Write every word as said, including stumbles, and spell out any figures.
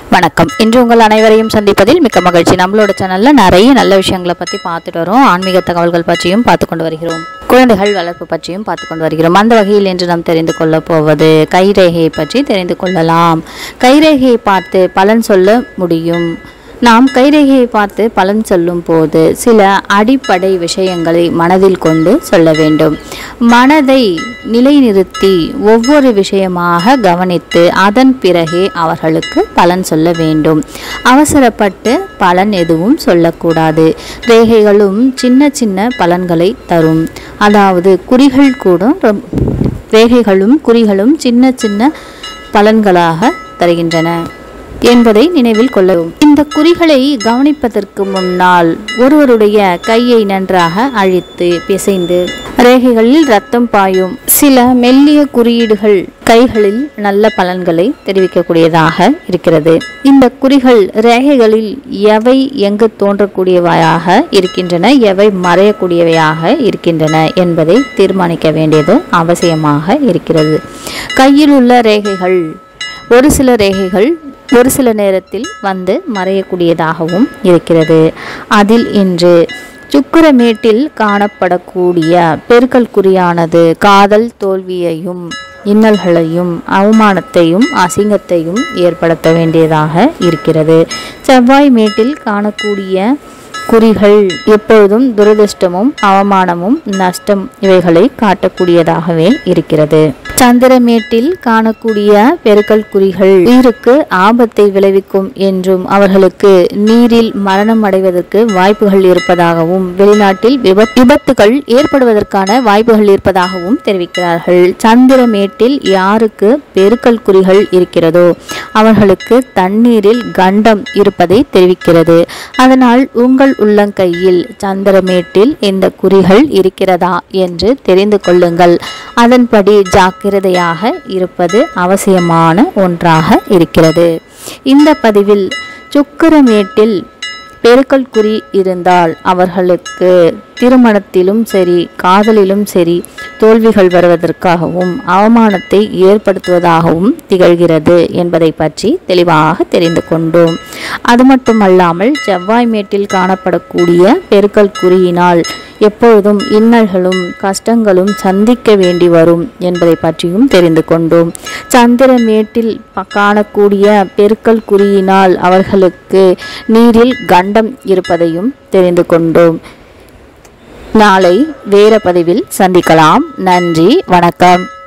வணக்கம். இன்று உங்கள் அனைவரையும் சந்திப்பதில் மிக்க மகிழ்ச்சி. நம்மளோட சேனல்ல நிறைய நல்ல விஷயங்களை பற்றி பார்த்துட்டு வரோம். ஆன்மீக தகவல்கள் பற்றியும் பார்த்து கொண்டு வருகிறோம். குழந்தைகள் வளர்ப்பு பற்றியும் பார்த்து கொண்டு வருகிறோம். அந்த வகையில் இன்று நாம் தெரிந்து கொள்ள போவது கைரேகையை பற்றி தெரிந்து கொள்ளலாம். கைரேகையை பார்த்து பலன் சொல்ல முடியும். நாம் கைரேகையை பார்த்து பலன் சொல்லும் போது சில அடிப்படை விஷயங்களை மனதில் கொண்டு சொல்ல வேண்டும். மனதை நிலைநிறுத்தி ஒவ்வொரு விஷயமாக கவனித்து அதன் பிறகே அவர்களுக்கு பலன் சொல்ல வேண்டும். அவசரப்பட்டு பலன் எதுவும் சொல்லக்கூடாது. ரேகைகளும் சின்ன சின்ன பலன்களை தரும். அதாவது குறிகள் கூட ரேகைகளும் குறிகளும் சின்ன சின்ன பலன்களாக தருகின்றன என்பதை நினைவில் கொள்ளவும். இந்த குறிகளை கவனிப்பதற்கு முன்னால் ஒருவருடைய கையை நன்றாக அழித்து பிசைந்து ரேகைகளில் இரத்தம் பாயும் சில மெல்லிய குறியீடுகள் கைகளில் நல்ல பலன்களை தெரிவிக்கக்கூடியதாக இருக்கிறது. இந்த குறிகள் ரேகைகளில் எவை எங்கு தோன்றக்கூடியவையாக இருக்கின்றன, எவை மறையக்கூடியவையாக இருக்கின்றன என்பதை தீர்மானிக்க வேண்டியது அவசியமாக இருக்கிறது. கையில் உள்ள ரேகைகள் ஒரு சில ரேகைகள் ஒரு சில நேரத்தில் வந்து மறையக்கூடியதாகவும் இருக்கிறது. அதில் இன்று சுக்கிரமேட்டில் காணப்படக்கூடிய பெருக்கல் குறியானது காதல் தோல்வியையும் இன்னல்களையும் அவமானத்தையும் அசிங்கத்தையும் ஏற்படுத்த வேண்டியதாக இருக்கிறது. செவ்வாய் மேட்டில் காணக்கூடிய குறிகள் எப்பொழுதும் துரதிர்ஷ்டமும் அவமானமும் நஷ்டம் இவைகளை காட்டக்கூடியதாகவே இருக்கிறது. சந்திரமேட்டில் காணக்கூடிய பெருக்கல் குறிகள் உயிருக்கு ஆபத்தை விளைவிக்கும் என்றும் அவர்களுக்கு நீரில் மரணம் அடைவதற்கு வாய்ப்புகள் இருப்பதாகவும் வெளிநாட்டில் விபத்துகள் ஏற்படுவதற்கான வாய்ப்புகள் இருப்பதாகவும் தெரிவிக்கிறார்கள். சந்திரமேட்டில் யாருக்கு பெருக்கல் குறிகள் இருக்கிறதோ அவர்களுக்கு தண்ணீரில் கண்டம் இருப்பதை தெரிவிக்கிறது. அதனால் உங்கள் உள்ளங்கையில் சந்திரமேட்டில் இந்த குறிகள் இருக்கிறதா என்று தெரிந்து கொள்ளுங்கள். அதன்படி ஜாக்கிரதையாக இருப்பது அவசியமான ஒன்றாக இருக்கிறது. இந்த பதிவில் சுக்கிரமேட்டில் பெருக்கல் குறி இருந்தால் அவர்களுக்கு திருமணத்திலும் சரி காதலிலும் சரி தோல்விகள் வருவதற்காகவும் அவமானத்தை ஏற்படுத்துவதாகவும் திகழ்கிறது என்பதை பற்றி தெளிவாக தெரிந்து கொண்டோம். அது மட்டுமல்லாமல் செவ்வாய் மேட்டில் காணப்படக்கூடிய பெருக்கல் குறியினால் எப்பொழுதும் இன்னல்களும் கஷ்டங்களும் சந்திக்க வேண்டி வரும் என்பதை பற்றியும் தெரிந்து கொண்டோம். சந்திரமேட்டில் காணக்கூடிய பெருக்கல் குறியினால் அவர்களுக்கு நீரில் கண்டம் இருப்பதையும் தெரிந்து கொண்டோம். நாளை வேற பதிவில் சந்திக்கலாம். நன்றி, வணக்கம்.